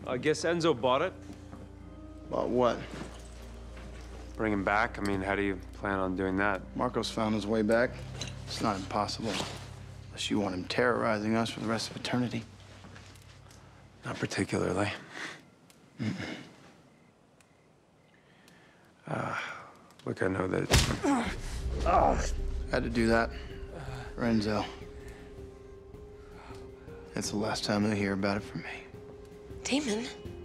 I guess Enzo bought it. About what? Bring him back? I mean, how do you plan on doing that? Marco's found his way back. It's not impossible. Unless you want him terrorizing us for the rest of eternity. Not particularly. Look, I know that... Had to do that for Enzo. It's the last time they'll hear about it from me. Damon?